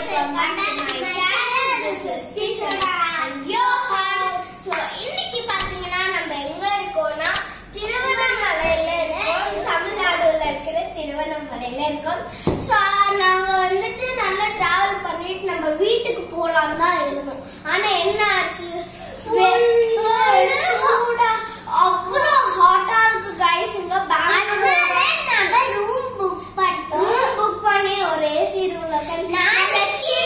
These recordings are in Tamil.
welcome back to my channel. This is Kishora and Johan. So இன்னைக்கு பாத்தீங்கன்னா நம்ம எங்க இருக்கோம்னா திருவண்ணாமலையில இருக்கோம். தமிழ்நாடுல இருக்கிற திருவண்ணாமலையில இருக்கோம். So நாங்க வந்துட்டு நல்லா டிராவல் பண்ணிட்டு நம்ம வீட்டுக்கு போலாம் தான் இருந்தோம். ஆனா என்ன ஆச்சு? சூடா அவ்வளோ ஹாட்டா இருக்கு गाइस. இங்க பெங்களூர்ல நம்ம ரூம் புக் பண்ணி ஒரு ஏசி ரூம்ல நாளைக்கு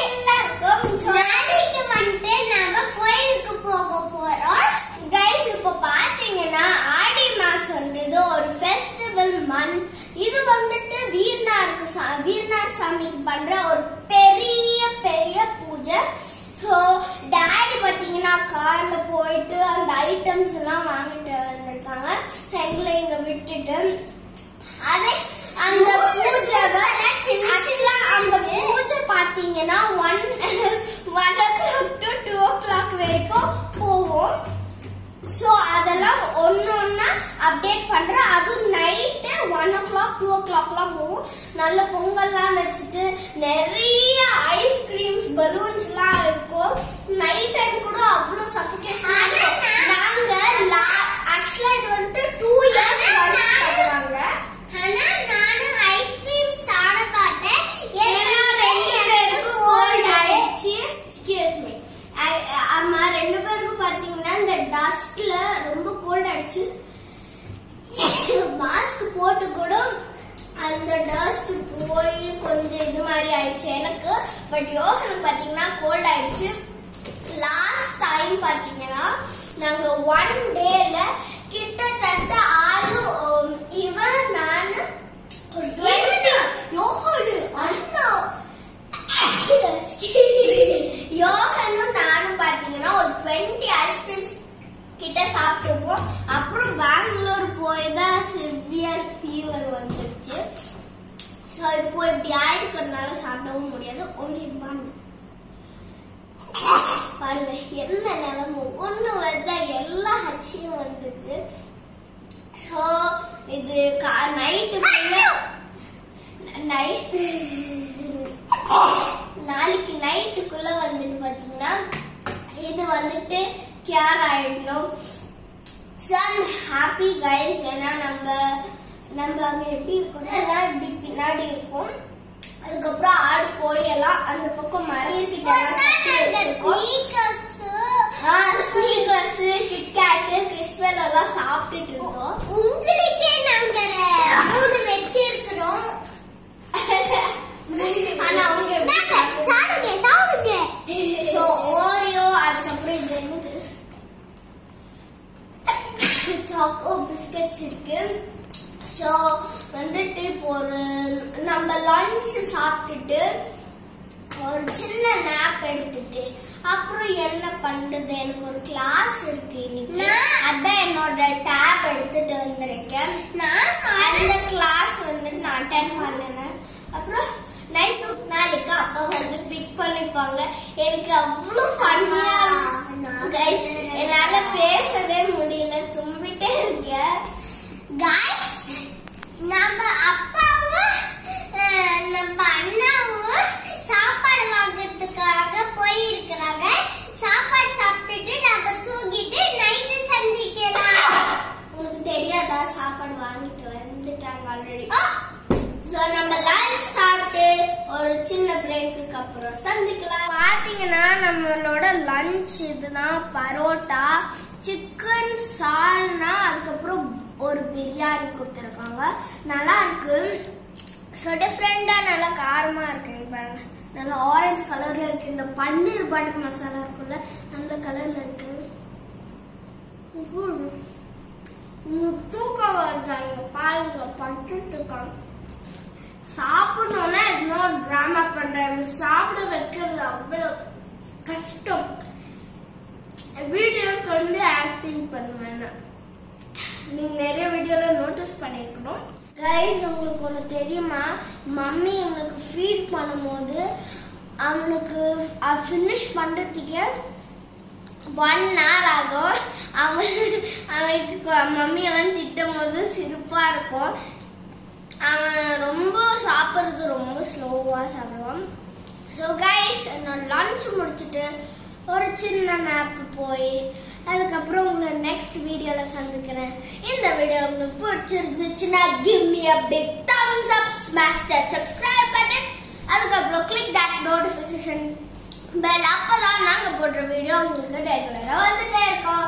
வந்துட்டு நம்ம கோயிலுக்கு போக போறோம் गाइस. இப்போ பாத்தீங்கன்னா ஆடி மாசம் வந்தது ஒரு ஃபெஸ்டிவல் மந்த். இது வந்துட்டு வீரனார் சாமிக்கு பண்ற ஒரு பெரிய பூஜை. ஸோ டாடி பார்த்தீங்கன்னா கார்ல போயிட்டு அந்த ஐட்டம்ஸ் எல்லாம் வாங்கிட்டு வந்திருக்காங்க. எங்களை இங்க விட்டுட்டு அதே அந்த பூஜை அந்த பூஜை பார்த்தீங்கன்னா 1 o'clock to 2 o'clock வரைக்கும் போவோம். ஸோ அதெல்லாம் ஒன்னொன்னா அப்டேட் பண்றேன். அதுவும் நைட்டு 1 o'clock 2 o'clockலாம் போவோம். நல்ல பொங்கல்லாம் வச்சுட்டு நிறைய ஐஸ்கிரீம்ஸ் பலூன்ஸ்லாம் இருக்கும். நைட் டைம் கூட அவ்வளோ சஃபிகேஷன். நாங்க ஆக்சுவலா இது வந்துட்டு 2 years பண்ணுவாங்க. ஆனா நானும் ஐஸ்கிரீம் சாப்பிட பார்த்தேன். ஏன்னா 2 பேருக்கும் கோல்ட் ஆயிடுச்சு. Excuse me. ஆமா 2 பேருக்கும் பாத்தீங்கன்னா இந்த டஸ்ட்ல ரொம்ப கோல்ட் ஆயிடுச்சு. மாஸ்க் போட்டு கூட அந்த டஸ்ட் போய் கொஞ்சம் இது மாதிரி ஆயிடுச்சு எனக்கு. பட் யோகனுக்கு பாத்தீங்கன்னா கோல்ட் ஆயிடுச்சு. லாஸ்ட் டைம் பாத்தீங்கன்னா நாங்க 1 டேல கிட்டத்தட்ட 6 இவன் நான் 20 யோகனு அண்ணா யோகனும் நானும் பாத்தீங்கன்னா ஒரு 20 ஐஸ்கிரீம்ஸ் கிட்ட சாப்பிட்டுருப்போம். அப்புறம் பெங்களூர் போய் தான் சிவியர் ஃபீவர் வந்துருச்சு. ஸோ இப்போ இப்படி ஆயிருக்கிறதுனால சாப்பிடவும் முடியாது. ஒன்லி பாருங்க என்ன நிலைமை. ஒண்ணு வந்தா எல்லா ஹச்சியும் வந்துருக்கு. ஸோ இது நாளைக்கு நைட்டுக்குள்ள வந்துட்டு பாத்தீங்கன்னா இது வந்துட்டு கேர் ஆயிடணும். So I'm happy guys. ஏன்னா நம்ம அங்க எப்படி இருக்கோம்னா இப்படி பின்னாடி இருக்கும். அதுக்கப்புறம் ஆடு கோழி எல்லாம் அந்த பக்கம் மறையிட்ட ஸ்னீக்கர்ஸ் கிட்கேட் கிறிஸ்பல் எல்லாம் சாப்பிட்டுட்டு இருக்கோம். உங்களுக்கே நாங்க 3 வச்சிருக்கிறோம். ஆனா அவங்க சாப்பிடுங்க. ஸோ ஓரியோ அதுக்கப்புறம் இது என்னது சாக்கோ பிஸ்கட்ஸ் இருக்கு. ஸோ வந்துட்டு இப்போ நம்ம லஞ்ச் சாப்பிட்டுட்டு ஒரு சின்ன நேப் எடுத்துட்டு அப்புறம் என்ன பண்றது, எனக்கு ஒரு கிளாஸ் இருக்கு இன்னைக்கு. அதான் என்னோட டேப் எடுத்துட்டு வந்திருக்கேன். அந்த கிளாஸ் வந்துட்டு நான் அட்டென்ட் பண்ணினேன். அப்புறம் நாளைக்கு அப்பா வந்து பிக் பண்ணிப்பாங்க. எனக்கு அவ்வளோ ஃபன்னா கைஸ். என்னால பேசவே முடியல, தும்பிட்டே இருக்கேன் கைஸ். நம்ம அப்பாவும் நம்ம அண்ணாவும் சாப்பாடு வாங்குறதுக்காக போயிருக்கிறாங்க. சாப்பாடு சாப்பிட்டுட்டு நம்ம தூங்கிட்டு நைட்டு சந்திக்கலாம். உனக்கு தெரியாதா? சாப்பாடு வாங்கிட்டு வந்துட்டாங்க ஆல்ரெடி. ஸோ நம்ம லஞ்ச் சாப்பிட்டு ஒரு சின்ன பிரேக்குக்கு அப்புறம் சந்திக்கலாம். பார்த்தீங்கன்னா நம்மளோட லஞ்ச் இதுதான். பரோட்டா, சிக்கன் சால்னா, அதுக்கப்புறம் ஒரு பிரியாணி கொடுத்துருக்காங்க. நல்லா இருக்கு. ஸோ டிஃப்ரெண்டாக நல்லா காரமாக இருக்கு. பாருங்க நல்லா ஆரஞ்சு கலர்ல இருக்கு. இந்த பன்னீர் பட்டர் மசாலா இருக்குல்ல அந்த கலர்ல இருக்கு. தூக்கம் வருதாங்க பாருங்க. பட்டுட்டு இருக்காங்க. சாப்பிடணும்னா இன்னொரு டிராமா பண்றாங்க. சாப்பிட வைக்கிறது அவ்வளவு கஷ்டம். வீடியோக்கு வந்து ஆக்டிங் பண்ணுவேன். நீங்க நிறைய வீடியோல நோட்டீஸ் பண்ணிருக்கணும் கைஸ். உங்களுக்கு ஒண்ணு தெரியுமா? மம்மி அவனுக்கு ஃபீட் பண்ணும்போது அவனுக்கு ஃபினிஷ் பண்றதுக்கே 1 hour ஆகும். அவனுக்கு மம்மி அவன் திட்டும் போது சிரிப்பா இருக்கும். அவன் ரொம்ப சாப்பிடுறது ரொம்ப ஸ்லோவா சாப்பிடுவான். So guys, சமைச்சு முடிச்சிட்டு ஒரு சின்ன நாப் போய் அதுக்கப்புறம் உங்களை நெக்ஸ்ட் வீடியோல சந்திக்கிறேன். இந்த வீடியோ உங்களுக்கு பிடிச்சிருந்துச்சுன்னா give me a big thumbs up, smash that subscribe button, அதுக்கப்புறம் click that notification bell. அப்பதான் நாங்க போடுற வீடியோ உங்களுக்கு ரெகுலரா வந்துட்டே இருக்கும்.